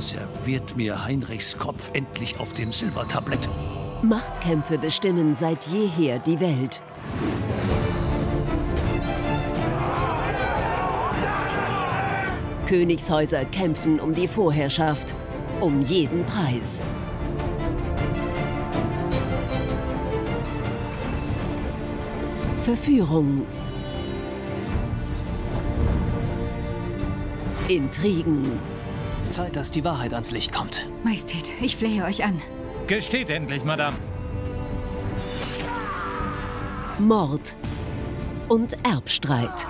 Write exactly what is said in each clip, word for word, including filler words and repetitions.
Serviert mir Heinrichs Kopf endlich auf dem Silbertablett. Machtkämpfe bestimmen seit jeher die Welt. Königshäuser kämpfen um die Vorherrschaft, um jeden Preis. Verführung, Intrigen. Zeit, dass die Wahrheit ans Licht kommt. Majestät, ich flehe euch an. Gesteht endlich, Madame. Mord und Erbstreit.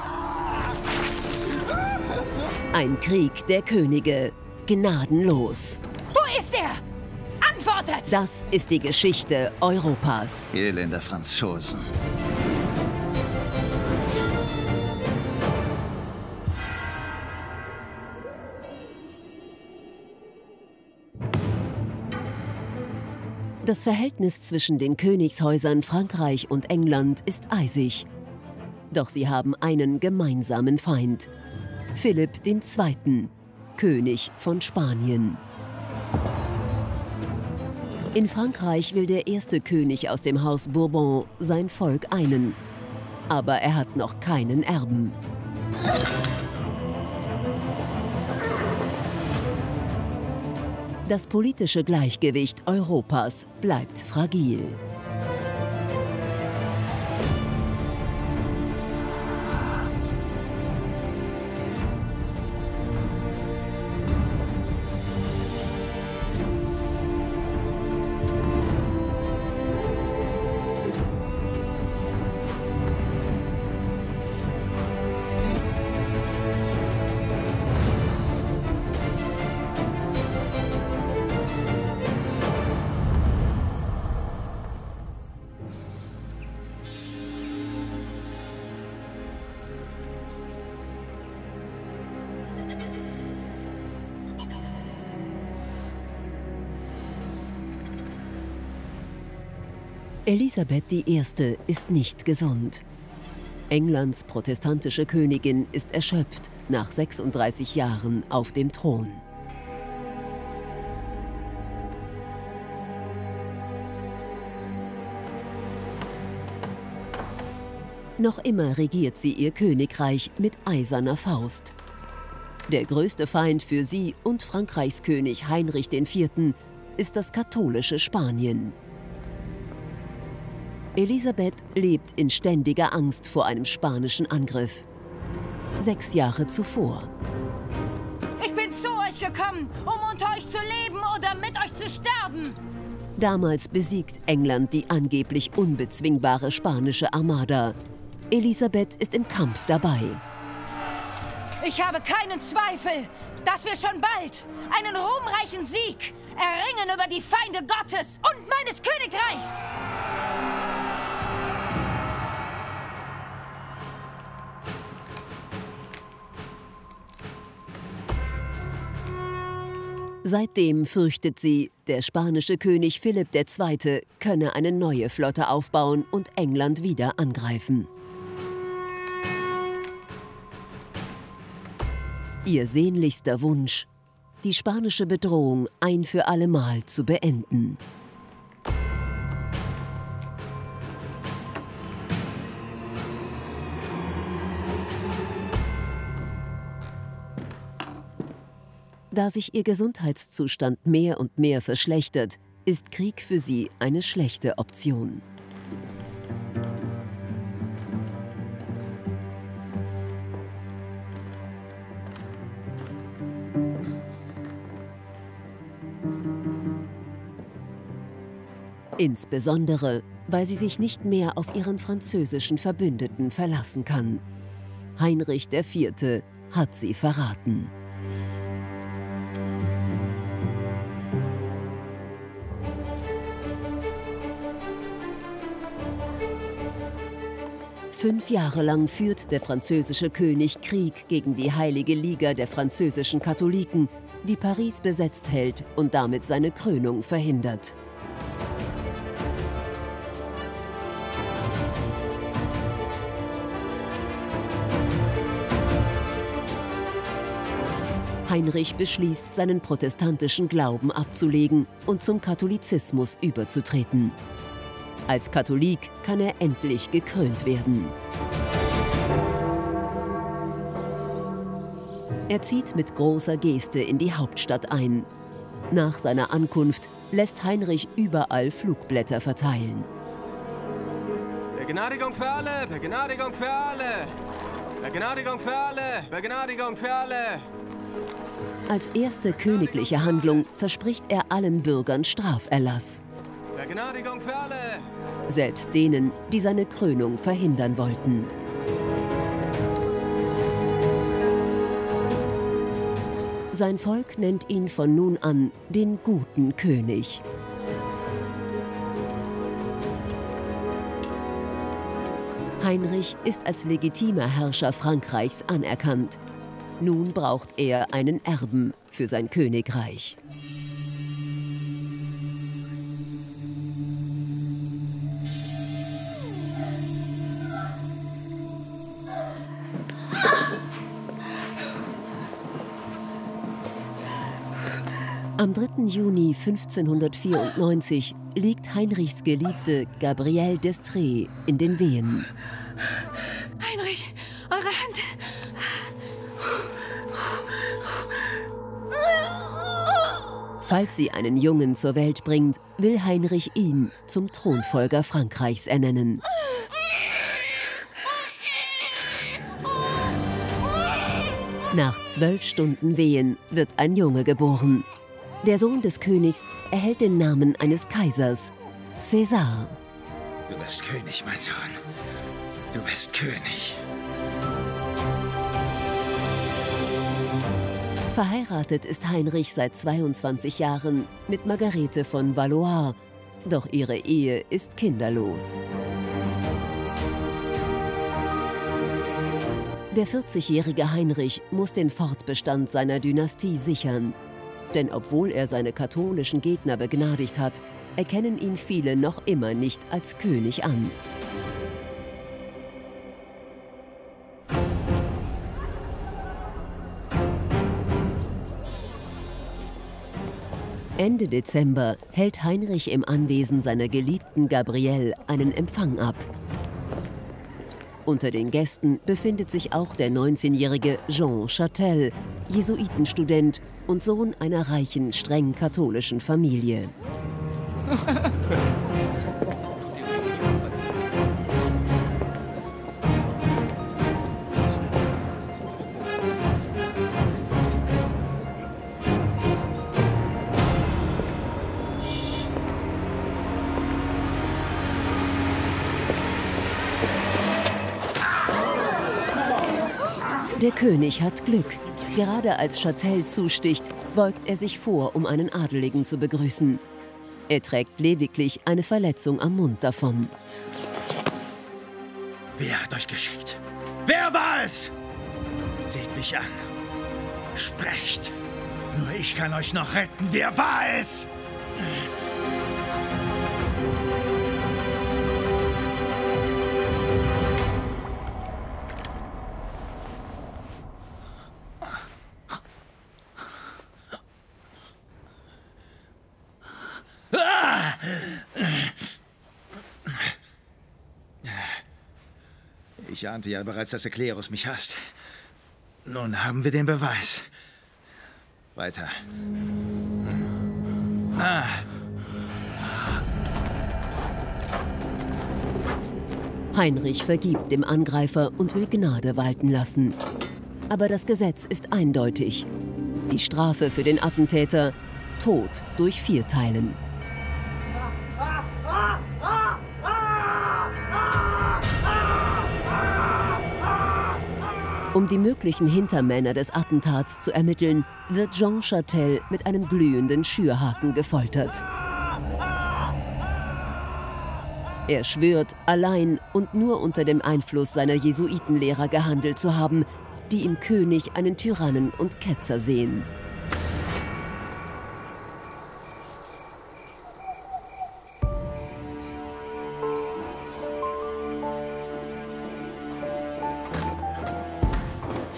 Ein Krieg der Könige, gnadenlos. Wo ist er? Antwortet! Das ist die Geschichte Europas. Elender Franzosen. Das Verhältnis zwischen den Königshäusern Frankreich und England ist eisig. Doch sie haben einen gemeinsamen Feind. Philipp der Zweite., König von Spanien. In Frankreich will der erste König aus dem Haus Bourbon sein Volk einen. Aber er hat noch keinen Erben. Das politische Gleichgewicht Europas bleibt fragil. Elisabeth die Erste. ist nicht gesund. Englands protestantische Königin ist erschöpft nach sechsunddreißig Jahren auf dem Thron. Noch immer regiert sie ihr Königreich mit eiserner Faust. Der größte Feind für sie und Frankreichs König Heinrich der Vierte. ist das katholische Spanien. Elisabeth lebt in ständiger Angst vor einem spanischen Angriff. Sechs Jahre zuvor. Ich bin zu euch gekommen, um unter euch zu leben oder mit euch zu sterben. Damals besiegt England die angeblich unbezwingbare spanische Armada. Elisabeth ist im Kampf dabei. Ich habe keinen Zweifel, dass wir schon bald einen ruhmreichen Sieg erringen über die Feinde Gottes und meines Königreichs. Seitdem fürchtet sie, der spanische König Philipp der Zweite. könne eine neue Flotte aufbauen und England wieder angreifen. Ihr sehnlichster Wunsch, die spanische Bedrohung ein für allemal zu beenden. Da sich ihr Gesundheitszustand mehr und mehr verschlechtert, ist Krieg für sie eine schlechte Option. Insbesondere, weil sie sich nicht mehr auf ihren französischen Verbündeten verlassen kann. Heinrich der Vierte. hat sie verraten. Fünf Jahre lang führt der französische König Krieg gegen die Heilige Liga der französischen Katholiken, die Paris besetzt hält und damit seine Krönung verhindert. Heinrich beschließt, seinen protestantischen Glauben abzulegen und zum Katholizismus überzutreten. Als Katholik kann er endlich gekrönt werden. Er zieht mit großer Geste in die Hauptstadt ein. Nach seiner Ankunft lässt Heinrich überall Flugblätter verteilen. Begnadigung für alle! Begnadigung für alle! Begnadigung für alle! Begnadigung für alle! Als erste königliche Handlung verspricht er allen Bürgern Straferlass. Begnadigung für alle! Selbst denen, die seine Krönung verhindern wollten. Sein Volk nennt ihn von nun an den guten König. Heinrich ist als legitimer Herrscher Frankreichs anerkannt. Nun braucht er einen Erben für sein Königreich. Am dritten Juni fünfzehnhundertvierundneunzig liegt Heinrichs Geliebte Gabrielle d'Estrées in den Wehen. Heinrich, eure Hand! Falls sie einen Jungen zur Welt bringt, will Heinrich ihn zum Thronfolger Frankreichs ernennen. Nach zwölf Stunden Wehen wird ein Junge geboren. Der Sohn des Königs erhält den Namen eines Kaisers, Cäsar. Du bist König, mein Sohn. Du bist König. Verheiratet ist Heinrich seit zweiundzwanzig Jahren mit Margarete von Valois, doch ihre Ehe ist kinderlos. Der vierzigjährige Heinrich muss den Fortbestand seiner Dynastie sichern. Denn obwohl er seine katholischen Gegner begnadigt hat, erkennen ihn viele noch immer nicht als König an. Ende Dezember hält Heinrich im Anwesen seiner geliebten Gabrielle einen Empfang ab. Unter den Gästen befindet sich auch der neunzehnjährige Jean Châtel, Jesuitenstudent und Sohn einer reichen, streng katholischen Familie. Der König hat Glück. Gerade als Châtel zusticht, beugt er sich vor, um einen Adeligen zu begrüßen. Er trägt lediglich eine Verletzung am Mund davon. Wer hat euch geschickt? Wer war es? Seht mich an. Sprecht. Nur ich kann euch noch retten. Wer war es? Ich ahnte ja bereits, dass der Klerus mich hasst. Nun haben wir den Beweis. Weiter. Ah. Heinrich vergibt dem Angreifer und will Gnade walten lassen. Aber das Gesetz ist eindeutig. Die Strafe für den Attentäter: Tod durch Vierteilen. Um die möglichen Hintermänner des Attentats zu ermitteln, wird Jean Châtel mit einem glühenden Schürhaken gefoltert. Er schwört, allein und nur unter dem Einfluss seiner Jesuitenlehrer gehandelt zu haben, die im König einen Tyrannen und Ketzer sehen.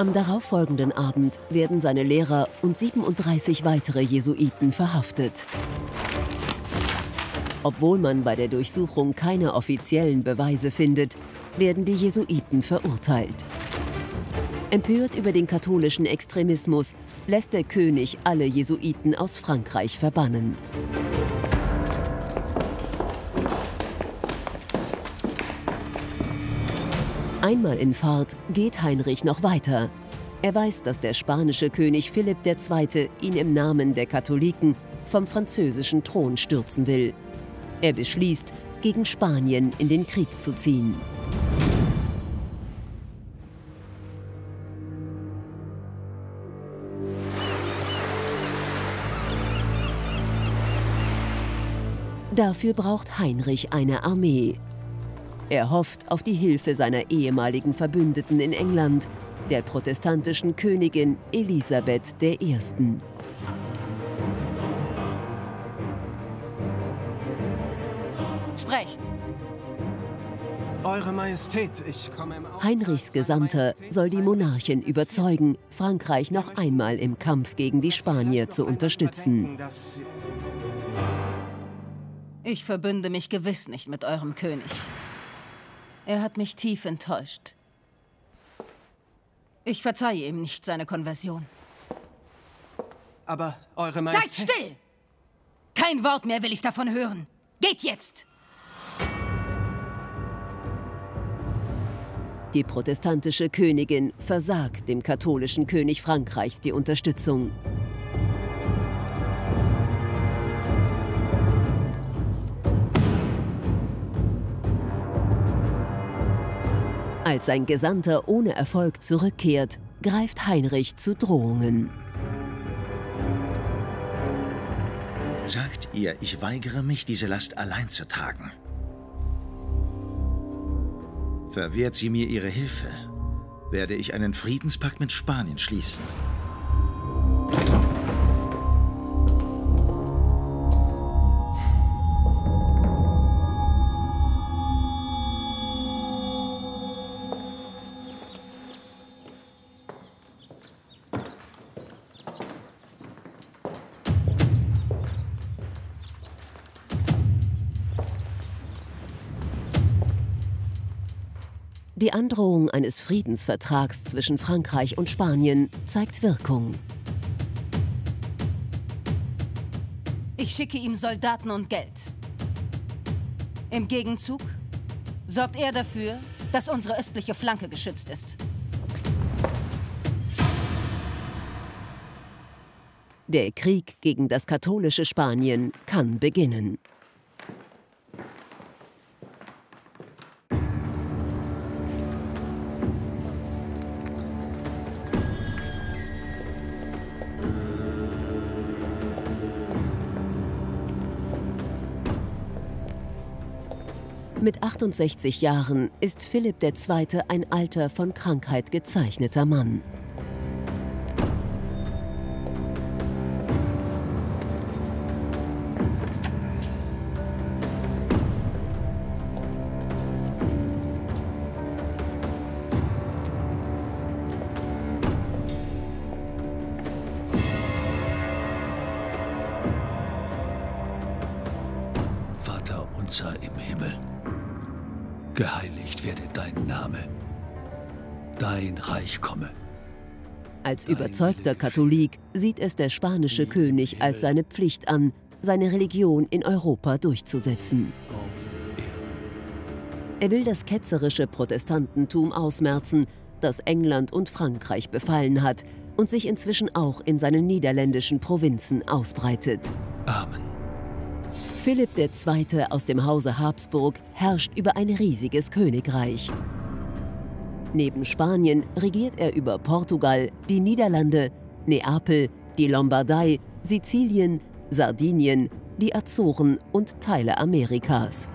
Am darauffolgenden Abend werden seine Lehrer und siebenunddreißig weitere Jesuiten verhaftet. Obwohl man bei der Durchsuchung keine offiziellen Beweise findet, werden die Jesuiten verurteilt. Empört über den katholischen Extremismus lässt der König alle Jesuiten aus Frankreich verbannen. Einmal in Fahrt geht Heinrich noch weiter. Er weiß, dass der spanische König Philipp der Zweite ihn im Namen der Katholiken vom französischen Thron stürzen will. Er beschließt, gegen Spanien in den Krieg zu ziehen. Dafür braucht Heinrich eine Armee. Er hofft auf die Hilfe seiner ehemaligen Verbündeten in England, der protestantischen Königin Elisabeth der Erste. Sprecht! Eure Majestät, ich komme im Auftrag Heinrichs Gesandter soll die Monarchin überzeugen, Frankreich noch einmal im Kampf gegen die Spanier zu unterstützen. Ich verbünde mich gewiss nicht mit eurem König. Er hat mich tief enttäuscht. Ich verzeihe ihm nicht seine Konversion. Aber Eure Majestät... Seid still! Kein Wort mehr will ich davon hören. Geht jetzt! Die protestantische Königin versagt dem katholischen König Frankreichs die Unterstützung. Als sein Gesandter ohne Erfolg zurückkehrt, greift Heinrich zu Drohungen. Sagt ihr, ich weigere mich, diese Last allein zu tragen. Verwehrt sie mir ihre Hilfe, werde ich einen Friedenspakt mit Spanien schließen. Die Androhung eines Friedensvertrags zwischen Frankreich und Spanien zeigt Wirkung. Ich schicke ihm Soldaten und Geld. Im Gegenzug sorgt er dafür, dass unsere östliche Flanke geschützt ist. Der Krieg gegen das katholische Spanien kann beginnen. Mit achtundsechzig Jahren ist Philipp der Zweite ein alter, von Krankheit gezeichneter Mann. Vater unser im Himmel, geheiligt werde dein Name, dein Reich komme. Als überzeugter Katholik sieht es der spanische König als seine Pflicht an, seine Religion in Europa durchzusetzen. Er will das ketzerische Protestantentum ausmerzen, das England und Frankreich befallen hat und sich inzwischen auch in seinen niederländischen Provinzen ausbreitet. Amen. Philipp der Zweite aus dem Hause Habsburg herrscht über ein riesiges Königreich. Neben Spanien regiert er über Portugal, die Niederlande, Neapel, die Lombardei, Sizilien, Sardinien, die Azoren und Teile Amerikas.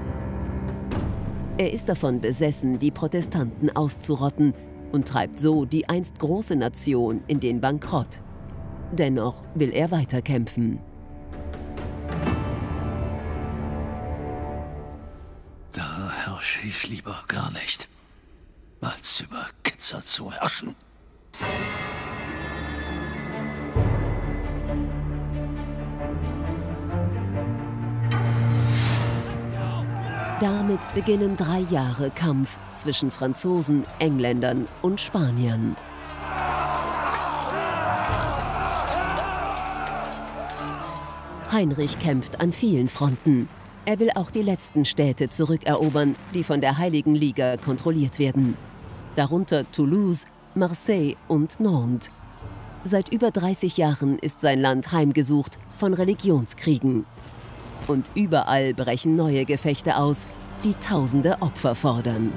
Er ist davon besessen, die Protestanten auszurotten und treibt so die einst große Nation in den Bankrott. Dennoch will er weiterkämpfen. Da herrsche ich lieber gar nicht, als über Ketzer zu herrschen. Damit beginnen drei Jahre Kampf zwischen Franzosen, Engländern und Spaniern. Heinrich kämpft an vielen Fronten. Er will auch die letzten Städte zurückerobern, die von der Heiligen Liga kontrolliert werden. Darunter Toulouse, Marseille und Nantes. Seit über dreißig Jahren ist sein Land heimgesucht von Religionskriegen. Und überall brechen neue Gefechte aus, die tausende Opfer fordern.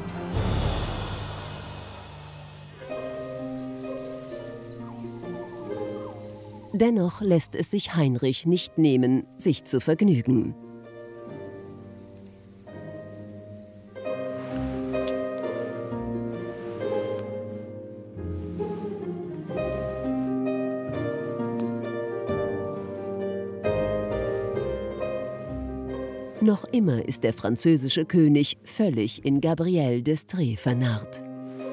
Dennoch lässt es sich Heinrich nicht nehmen, sich zu vergnügen. Noch immer ist der französische König völlig in Gabrielle d'Estrées vernarrt.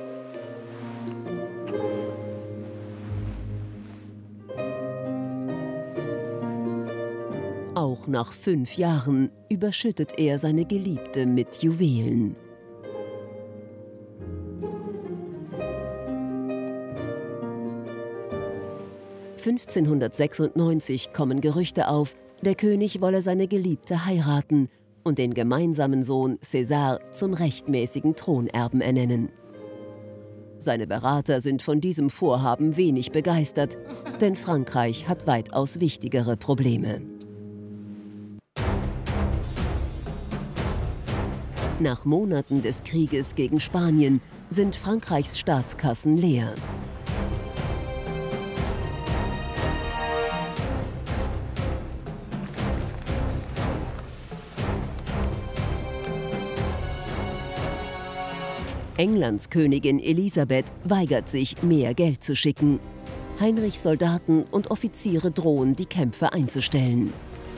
Auch nach fünf Jahren überschüttet er seine Geliebte mit Juwelen. fünfzehnhundertsechsundneunzig kommen Gerüchte auf, der König wolle seine Geliebte heiraten und den gemeinsamen Sohn César zum rechtmäßigen Thronerben ernennen. Seine Berater sind von diesem Vorhaben wenig begeistert, denn Frankreich hat weitaus wichtigere Probleme. Nach Monaten des Krieges gegen Spanien sind Frankreichs Staatskassen leer. Englands Königin Elisabeth weigert sich, mehr Geld zu schicken. Heinrichs Soldaten und Offiziere drohen, die Kämpfe einzustellen.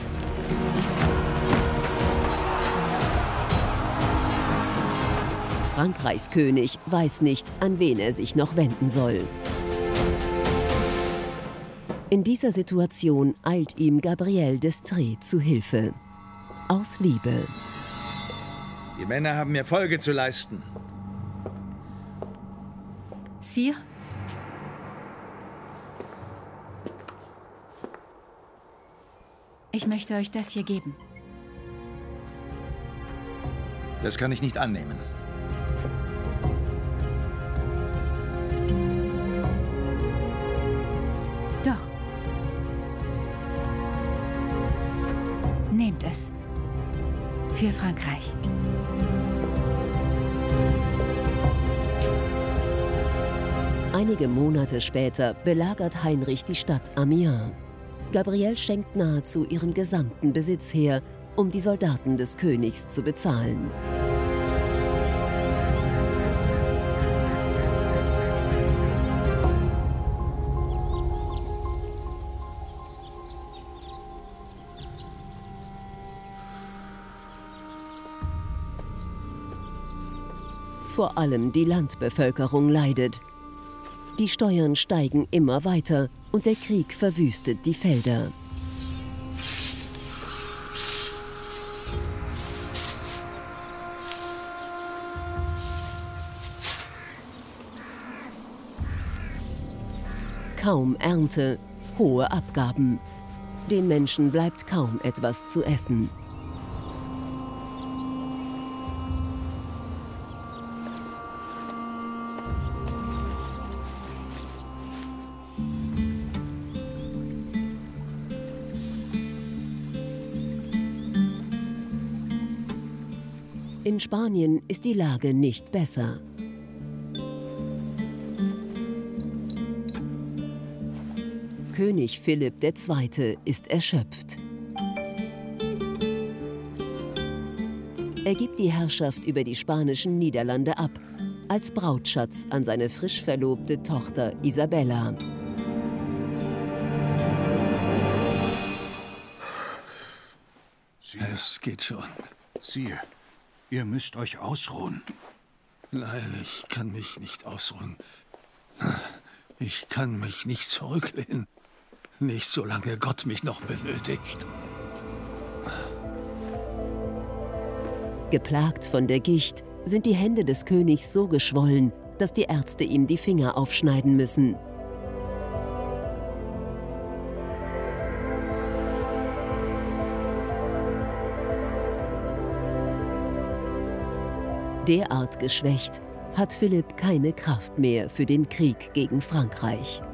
Frankreichs König weiß nicht, an wen er sich noch wenden soll. In dieser Situation eilt ihm Gabrielle d'Estrées zu Hilfe. Aus Liebe. Die Männer haben mir Folge zu leisten. Sire? Ich möchte euch das hier geben. Das kann ich nicht annehmen. Doch. Nehmt es. Für Frankreich. Einige Monate später belagert Heinrich die Stadt Amiens. Gabrielle schenkt nahezu ihren gesamten Besitz her, um die Soldaten des Königs zu bezahlen. Vor allem die Landbevölkerung leidet. Die Steuern steigen immer weiter und der Krieg verwüstet die Felder. Kaum Ernte, hohe Abgaben. Den Menschen bleibt kaum etwas zu essen. In Spanien ist die Lage nicht besser. König Philipp der Zweite ist erschöpft. Er gibt die Herrschaft über die spanischen Niederlande ab, als Brautschatz an seine frisch verlobte Tochter Isabella. Es geht schon. Sire, ihr müsst euch ausruhen. Nein, ich kann mich nicht ausruhen. Ich kann mich nicht zurücklehnen. Nicht solange Gott mich noch benötigt. Geplagt von der Gicht sind die Hände des Königs so geschwollen, dass die Ärzte ihm die Finger aufschneiden müssen. Derart geschwächt hat Philipp keine Kraft mehr für den Krieg gegen Frankreich.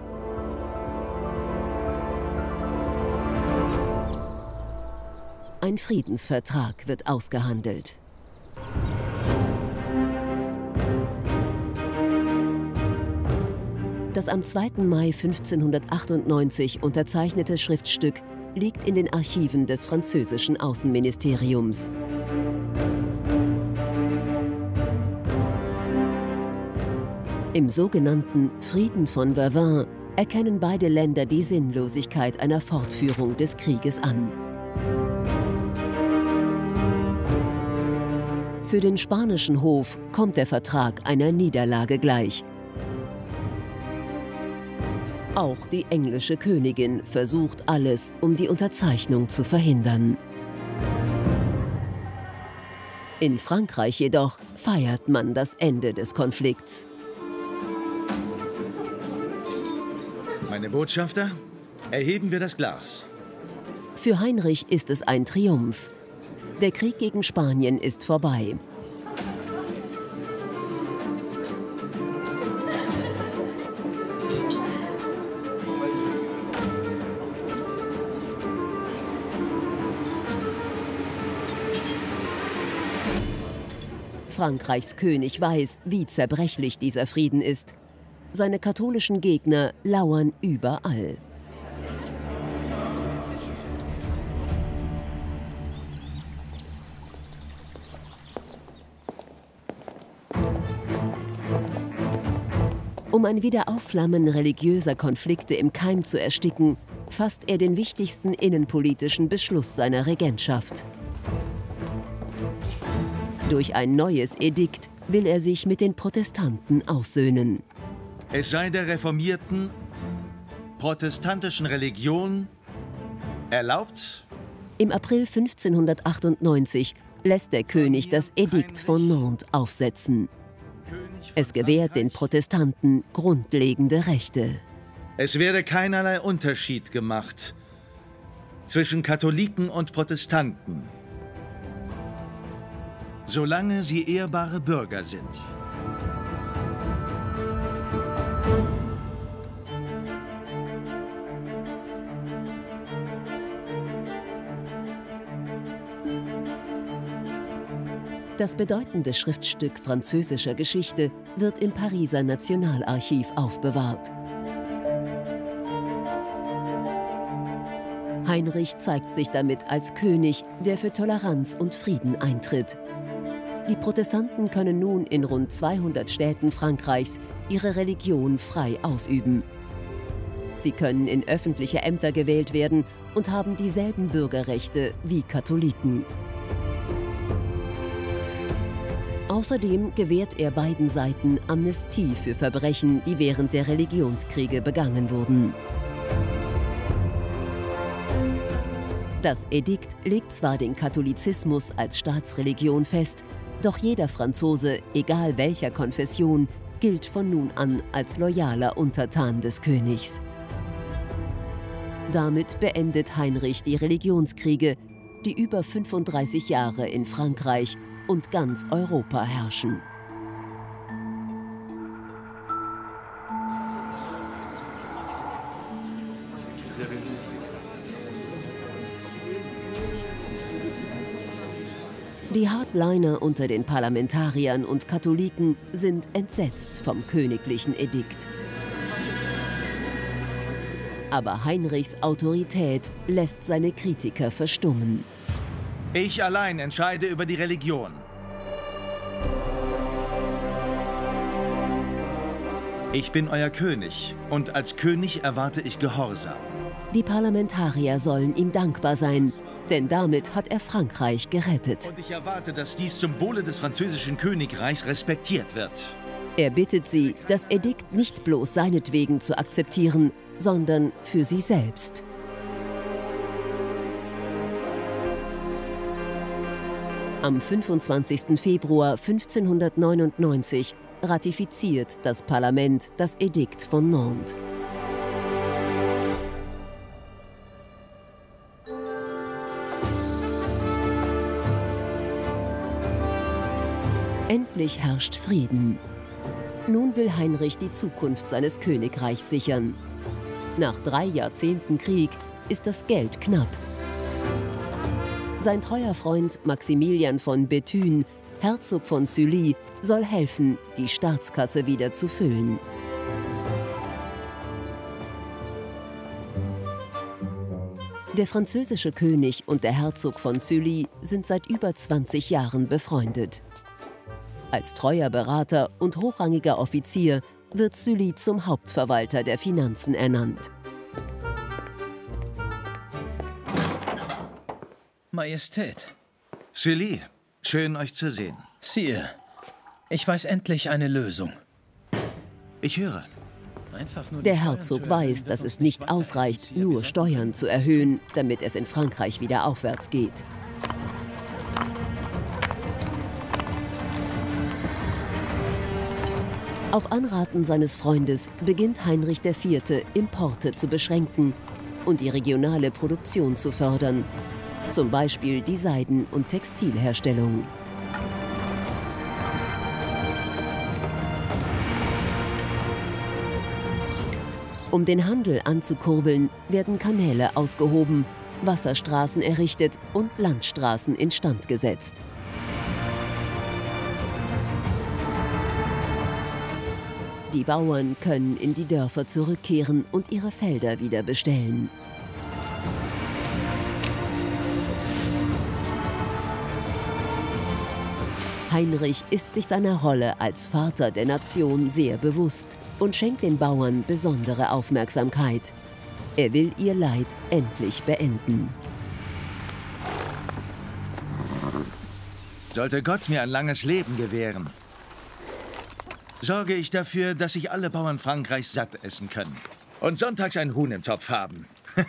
Ein Friedensvertrag wird ausgehandelt. Das am zweiten Mai fünfzehnhundertachtundneunzig unterzeichnete Schriftstück liegt in den Archiven des französischen Außenministeriums. Im sogenannten Frieden von Vervins erkennen beide Länder die Sinnlosigkeit einer Fortführung des Krieges an. Für den spanischen Hof kommt der Vertrag einer Niederlage gleich. Auch die englische Königin versucht alles, um die Unterzeichnung zu verhindern. In Frankreich jedoch feiert man das Ende des Konflikts. Meine Botschafter, erheben wir das Glas. Für Heinrich ist es ein Triumph. Der Krieg gegen Spanien ist vorbei. Frankreichs König weiß, wie zerbrechlich dieser Frieden ist. Seine katholischen Gegner lauern überall. Um ein Wiederaufflammen religiöser Konflikte im Keim zu ersticken, fasst er den wichtigsten innenpolitischen Beschluss seiner Regentschaft. Durch ein neues Edikt will er sich mit den Protestanten aussöhnen. Es sei der reformierten protestantischen Religion erlaubt. Im April fünfzehnhundertachtundneunzig lässt der König das Edikt von Nantes aufsetzen. Es gewährt den Protestanten grundlegende Rechte. Es werde keinerlei Unterschied gemacht zwischen Katholiken und Protestanten, solange sie ehrbare Bürger sind. Das bedeutende Schriftstück französischer Geschichte wird im Pariser Nationalarchiv aufbewahrt. Heinrich zeigt sich damit als König, der für Toleranz und Frieden eintritt. Die Protestanten können nun in rund zweihundert Städten Frankreichs ihre Religion frei ausüben. Sie können in öffentliche Ämter gewählt werden und haben dieselben Bürgerrechte wie Katholiken. Außerdem gewährt er beiden Seiten Amnestie für Verbrechen, die während der Religionskriege begangen wurden. Das Edikt legt zwar den Katholizismus als Staatsreligion fest, doch jeder Franzose, egal welcher Konfession, gilt von nun an als loyaler Untertan des Königs. Damit beendet Heinrich die Religionskriege, die über fünfunddreißig Jahre in Frankreich und ganz Europa herrschen. Die Hardliner unter den Parlamentariern und Katholiken sind entsetzt vom königlichen Edikt. Aber Heinrichs Autorität lässt seine Kritiker verstummen. Ich allein entscheide über die Religion. Ich bin euer König und als König erwarte ich Gehorsam. Die Parlamentarier sollen ihm dankbar sein, denn damit hat er Frankreich gerettet. Und ich erwarte, dass dies zum Wohle des französischen Königreichs respektiert wird. Er bittet sie, das Edikt nicht bloß seinetwegen zu akzeptieren, sondern für sie selbst. Am fünfundzwanzigsten Februar fünfzehnhundertneunundneunzig ratifiziert das Parlament das Edikt von Nantes. Endlich herrscht Frieden. Nun will Heinrich die Zukunft seines Königreichs sichern. Nach drei Jahrzehnten Krieg ist das Geld knapp. Sein treuer Freund Maximilian von Bethune, Herzog von Sully, soll helfen, die Staatskasse wieder zu füllen. Der französische König und der Herzog von Sully sind seit über zwanzig Jahren befreundet. Als treuer Berater und hochrangiger Offizier wird Sully zum Hauptverwalter der Finanzen ernannt. Majestät. Sully, schön euch zu sehen. Sire, ich weiß endlich eine Lösung. Ich höre. Einfach nur Der Herzog weiß, dass es nicht ausreicht, nur Steuern zu erhöhen, damit es in Frankreich wieder aufwärts geht. Auf Anraten seines Freundes beginnt Heinrich der Vierte, Importe zu beschränken und die regionale Produktion zu fördern, zum Beispiel die Seiden- und Textilherstellung. Um den Handel anzukurbeln, werden Kanäle ausgehoben, Wasserstraßen errichtet und Landstraßen instand gesetzt. Die Bauern können in die Dörfer zurückkehren und ihre Felder wieder bestellen. Heinrich ist sich seiner Rolle als Vater der Nation sehr bewusst und schenkt den Bauern besondere Aufmerksamkeit. Er will ihr Leid endlich beenden. Sollte Gott mir ein langes Leben gewähren, sorge ich dafür, dass sich alle Bauern Frankreichs satt essen können und sonntags ein Huhn im Topf haben.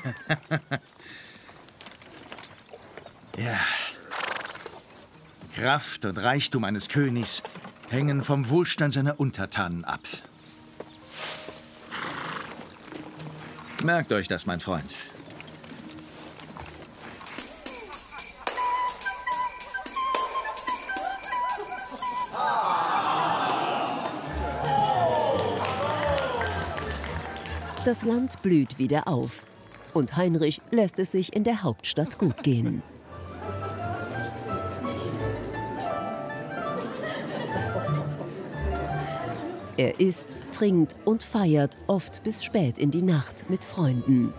Ja. Kraft und Reichtum eines Königs hängen vom Wohlstand seiner Untertanen ab. Merkt euch das, mein Freund. Das Land blüht wieder auf und Heinrich lässt es sich in der Hauptstadt gut gehen. Er isst, trinkt und feiert oft bis spät in die Nacht mit Freunden.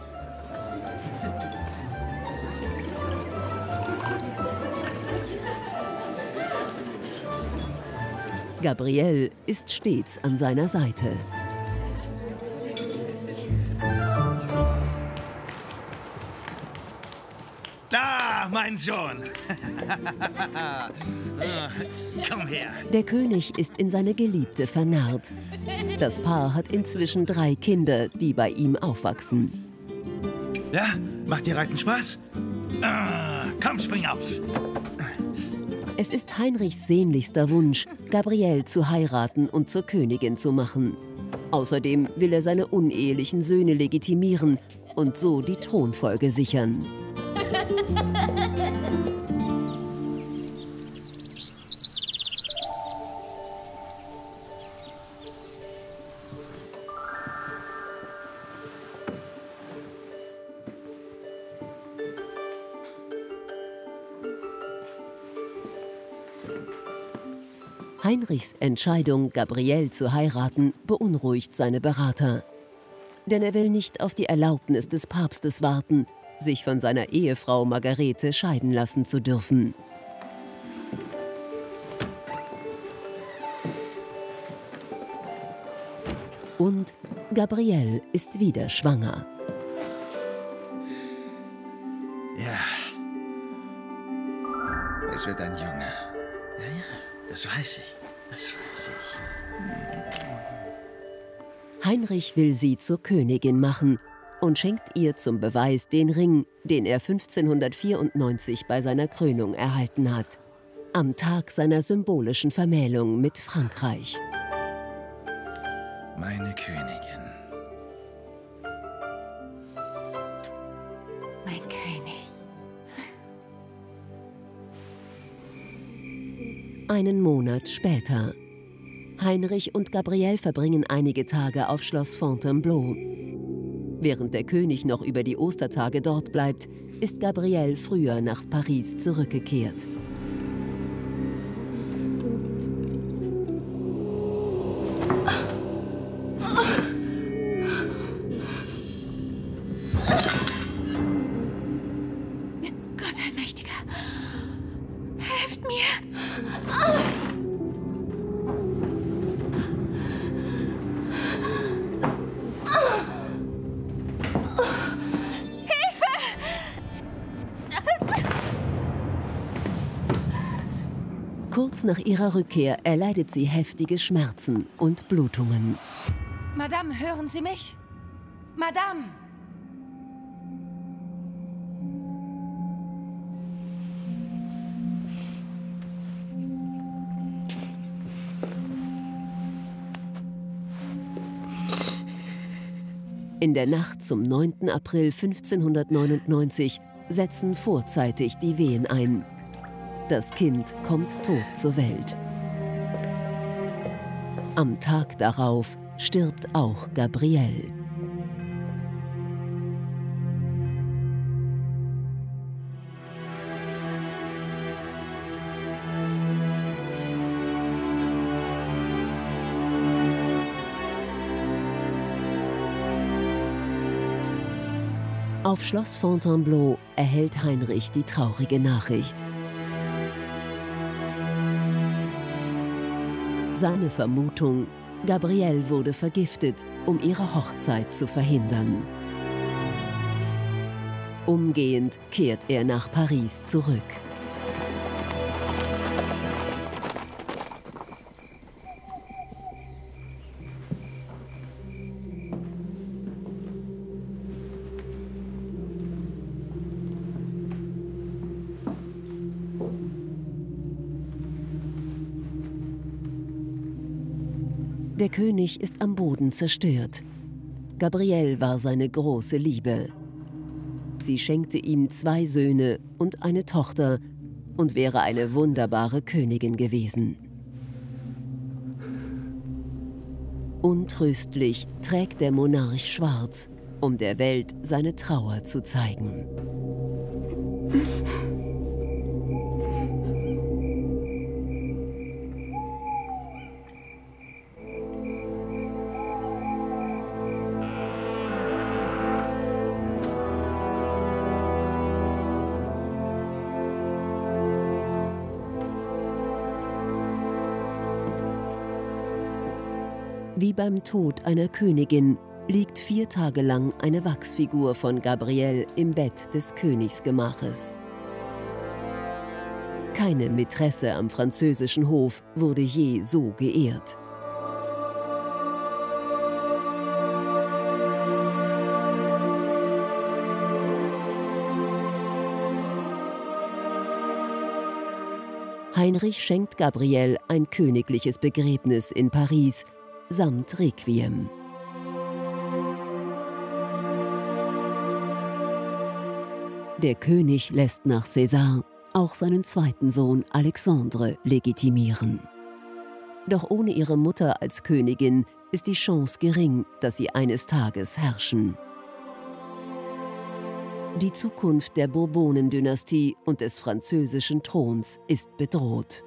Gabrielle ist stets an seiner Seite. Da, mein Sohn! Komm her! Der König ist in seine Geliebte vernarrt. Das Paar hat inzwischen drei Kinder, die bei ihm aufwachsen. Ja, macht dir Reiten Spaß? Ah, komm, spring auf! Es ist Heinrichs sehnlichster Wunsch, Gabrielle zu heiraten und zur Königin zu machen. Außerdem will er seine unehelichen Söhne legitimieren und so die Thronfolge sichern. Heinrichs Entscheidung, Gabrielle zu heiraten, beunruhigt seine Berater. Denn er will nicht auf die Erlaubnis des Papstes warten, sich von seiner Ehefrau Margarete scheiden lassen zu dürfen. Und Gabrielle ist wieder schwanger. Ja. Es wird ein Junge. Ja, ja, das weiß ich. Das weiß ich. Heinrich will sie zur Königin machen und schenkt ihr zum Beweis den Ring, den er fünfzehnhundertvierundneunzig bei seiner Krönung erhalten hat. Am Tag seiner symbolischen Vermählung mit Frankreich. Meine Königin. Mein König. Einen Monat später. Heinrich und Gabrielle verbringen einige Tage auf Schloss Fontainebleau. Während der König noch über die Ostertage dort bleibt, ist Gabrielle früher nach Paris zurückgekehrt. Gott allmächtiger, helft mir! Kurz nach ihrer Rückkehr erleidet sie heftige Schmerzen und Blutungen. Madame, hören Sie mich? Madame! In der Nacht zum neunten April fünfzehnhundertneunundneunzig setzen vorzeitig die Wehen ein. Das Kind kommt tot zur Welt. Am Tag darauf stirbt auch Gabrielle. Auf Schloss Fontainebleau erhält Heinrich die traurige Nachricht. Seine Vermutung, Gabrielle wurde vergiftet, um ihre Hochzeit zu verhindern. Umgehend kehrt er nach Paris zurück. Der König ist am Boden zerstört. Gabrielle war seine große Liebe. Sie schenkte ihm zwei Söhne und eine Tochter und wäre eine wunderbare Königin gewesen. Untröstlich trägt der Monarch schwarz, um der Welt seine Trauer zu zeigen. Wie beim Tod einer Königin liegt vier Tage lang eine Wachsfigur von Gabrielle im Bett des Königsgemaches. Keine Mätresse am französischen Hof wurde je so geehrt. Heinrich schenkt Gabrielle ein königliches Begräbnis in Paris samt Requiem. Der König lässt nach César auch seinen zweiten Sohn Alexandre legitimieren. Doch ohne ihre Mutter als Königin ist die Chance gering, dass sie eines Tages herrschen. Die Zukunft der Bourbonendynastie und des französischen Throns ist bedroht.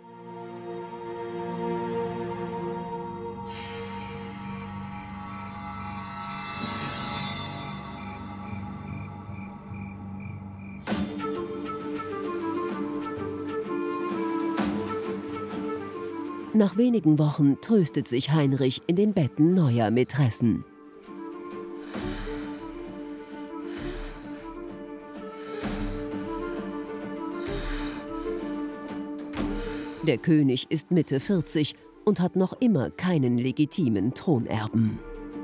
Nach wenigen Wochen tröstet sich Heinrich in den Betten neuer Mätressen. Der König ist Mitte vierzig und hat noch immer keinen legitimen Thronerben.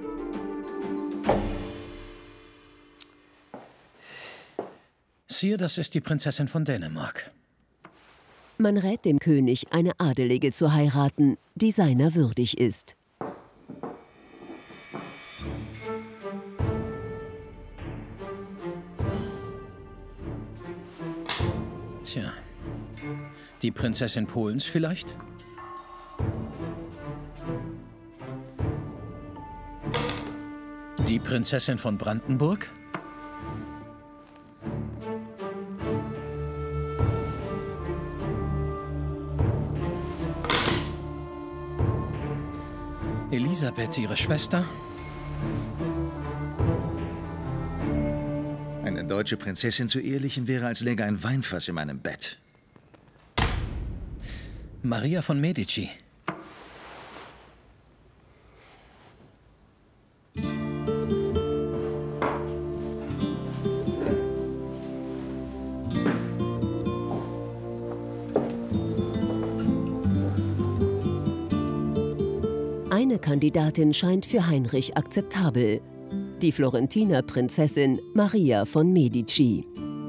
Sire, das ist die Prinzessin von Dänemark. Man rät dem König, eine Adelige zu heiraten, die seiner würdig ist. Tja, die Prinzessin Polens vielleicht? Die Prinzessin von Brandenburg? Elisabeth, ihre Schwester? Eine deutsche Prinzessin zu ehelichen wäre, als läge ein Weinfass in meinem Bett. Maria von Medici. Eine Kandidatin scheint für Heinrich akzeptabel: die Florentiner Prinzessin Maria von Medici.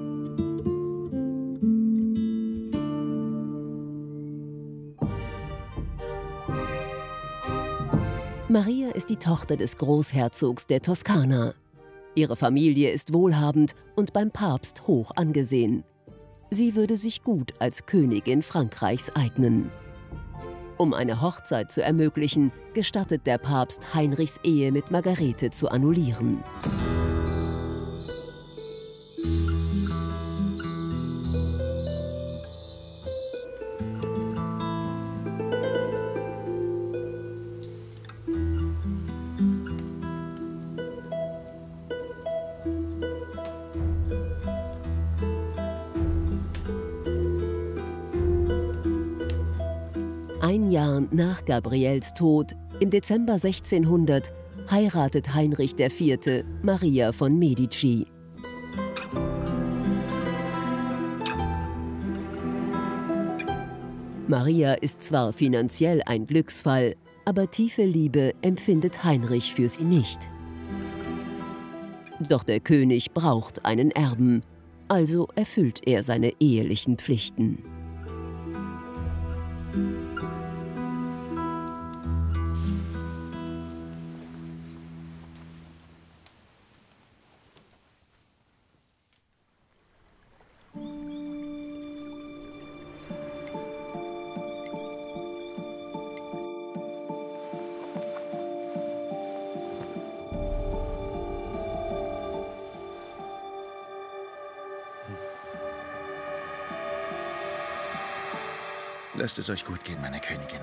Maria ist die Tochter des Großherzogs der Toskana. Ihre Familie ist wohlhabend und beim Papst hoch angesehen. Sie würde sich gut als Königin Frankreichs eignen. Um eine Hochzeit zu ermöglichen, gestattet der Papst, Heinrichs Ehe mit Margarete zu annullieren. Ein Jahr nach Gabriels Tod, im Dezember sechzehnhundert, heiratet Heinrich der Vierte Maria von Medici. Maria ist zwar finanziell ein Glücksfall, aber tiefe Liebe empfindet Heinrich für sie nicht. Doch der König braucht einen Erben, also erfüllt er seine ehelichen Pflichten. Lasst es euch gut gehen, meine Königin.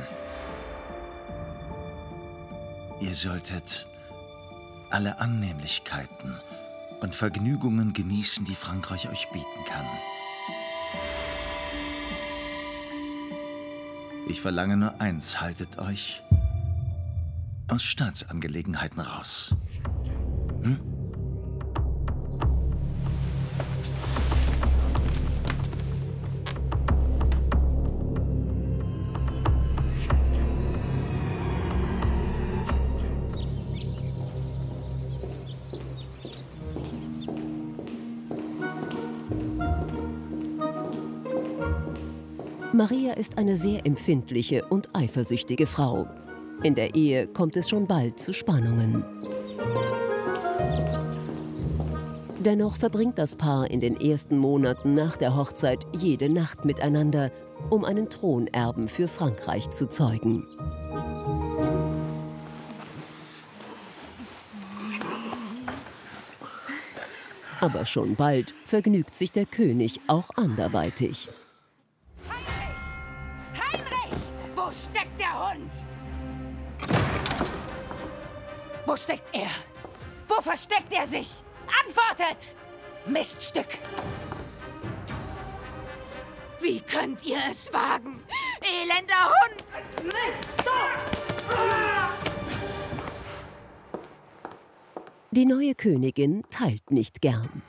Ihr solltet alle Annehmlichkeiten und Vergnügungen genießen, die Frankreich euch bieten kann. Ich verlange nur eins: haltet euch aus Staatsangelegenheiten raus. Hm? Maria ist eine sehr empfindliche und eifersüchtige Frau. In der Ehe kommt es schon bald zu Spannungen. Dennoch verbringt das Paar in den ersten Monaten nach der Hochzeit jede Nacht miteinander, um einen Thronerben für Frankreich zu zeugen. Aber schon bald vergnügt sich der König auch anderweitig. Wo steckt der Hund? Wo steckt er? Wo versteckt er sich? Antwortet! Miststück! Wie könnt ihr es wagen? Elender Hund! Miststück! Die neue Königin teilt nicht gern.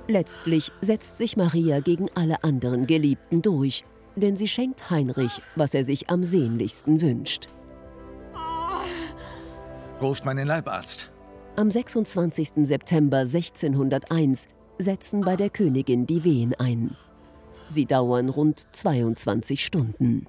Letztlich setzt sich Maria gegen alle anderen Geliebten durch, denn sie schenkt Heinrich, was er sich am sehnlichsten wünscht. Ruft meinen Leibarzt. Am sechsundzwanzigsten September sechzehnhunderteins setzen bei der Königin die Wehen ein. Sie dauern rund zweiundzwanzig Stunden.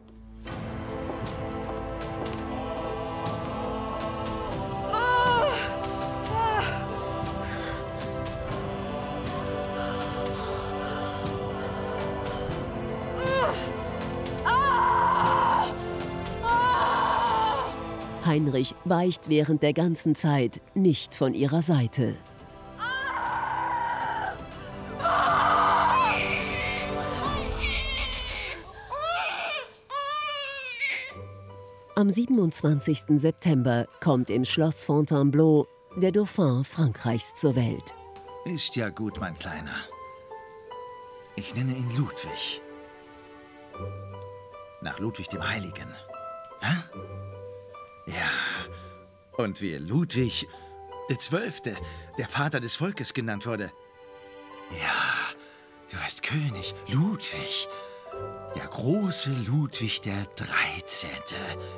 Heinrich weicht während der ganzen Zeit nicht von ihrer Seite. Am siebenundzwanzigsten September kommt im Schloss Fontainebleau der Dauphin Frankreichs zur Welt. Ist ja gut, mein Kleiner. Ich nenne ihn Ludwig. Nach Ludwig dem Heiligen. Hä? Ja, und wie Ludwig der Zwölfte, der Vater des Volkes, genannt wurde. Ja, du wirst König, Ludwig. Der große Ludwig der Dreizehnte.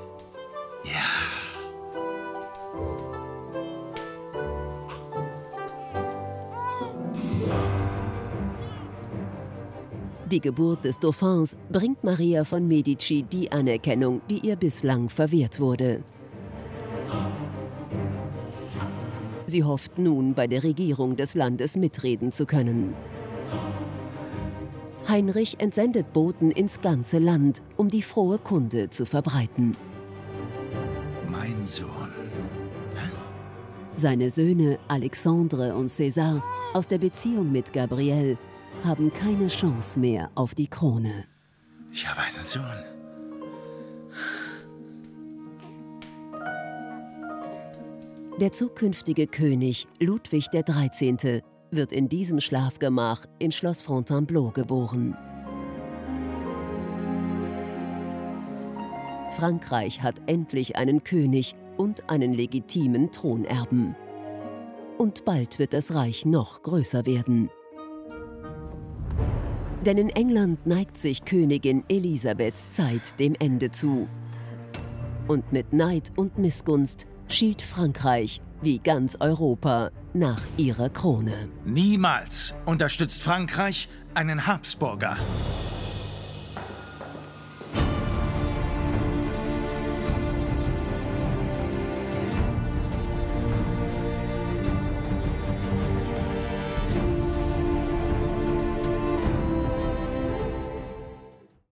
Ja. Die Geburt des Dauphins bringt Maria von Medici die Anerkennung, die ihr bislang verwehrt wurde. Sie hofft nun, bei der Regierung des Landes mitreden zu können. Heinrich entsendet Boten ins ganze Land, um die frohe Kunde zu verbreiten. Mein Sohn. Hä? Seine Söhne Alexandre und César aus der Beziehung mit Gabrielle haben keine Chance mehr auf die Krone. Ich habe einen Sohn. Der zukünftige König Ludwig der Dreizehnte wird in diesem Schlafgemach im Schloss Fontainebleau geboren. Frankreich hat endlich einen König und einen legitimen Thronerben. Und bald wird das Reich noch größer werden. Denn in England neigt sich Königin Elisabeths Zeit dem Ende zu. Und mit Neid und Missgunst schielt Frankreich, wie ganz Europa, nach ihrer Krone. Niemals unterstützt Frankreich einen Habsburger.